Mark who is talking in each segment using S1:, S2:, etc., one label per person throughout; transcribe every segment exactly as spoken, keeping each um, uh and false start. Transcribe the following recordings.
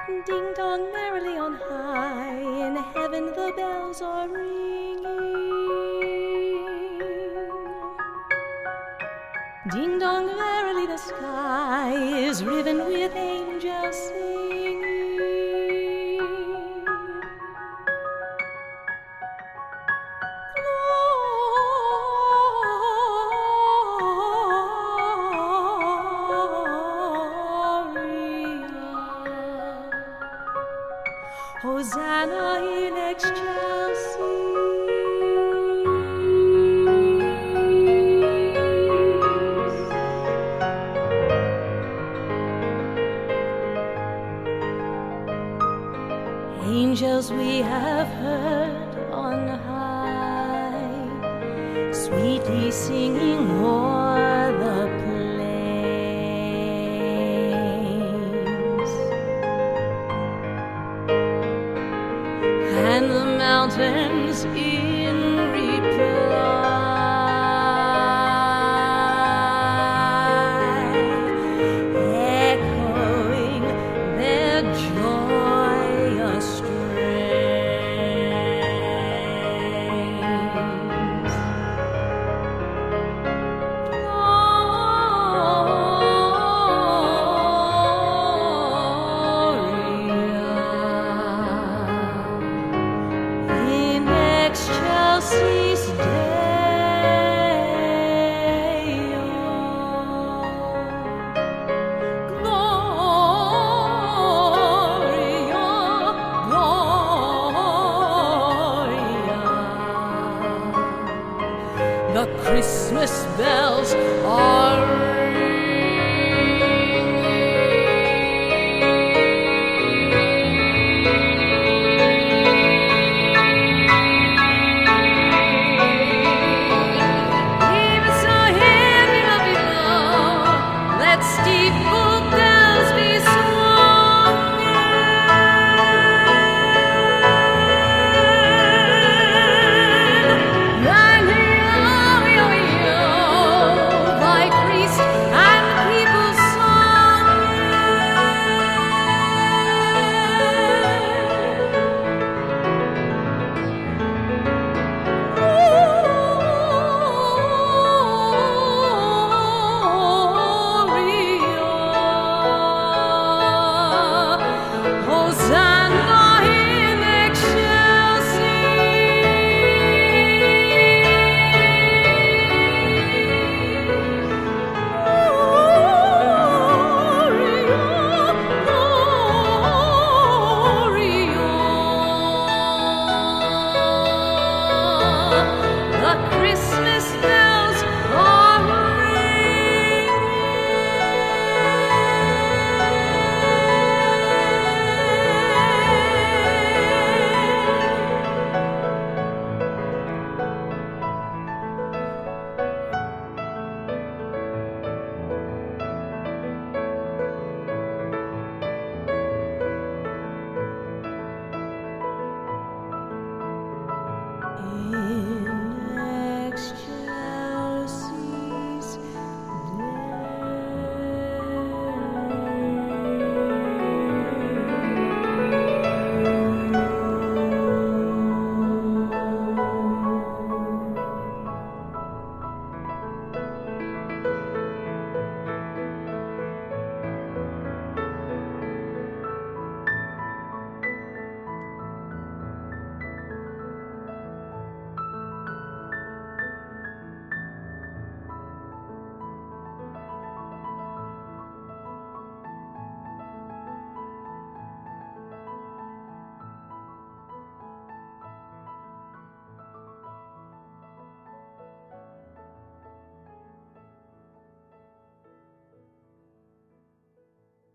S1: Ding dong merrily on high, in heaven the bells are ringing. Ding dong merrily the sky is riven with angels singing. Hosanna in excelsis. Angels we have heard on high, sweetly singing o'er the plains, and the mountains in reply, echoing their joyous strains. In excelsis Deo, Gloria, Gloria. The Christmas bells are steeple bells be swung, and yo-yo-yo, thy priest and people sung. Hosanna in the Christmas bells are ringing. In excelsis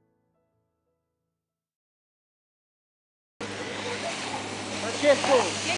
S2: Francesco!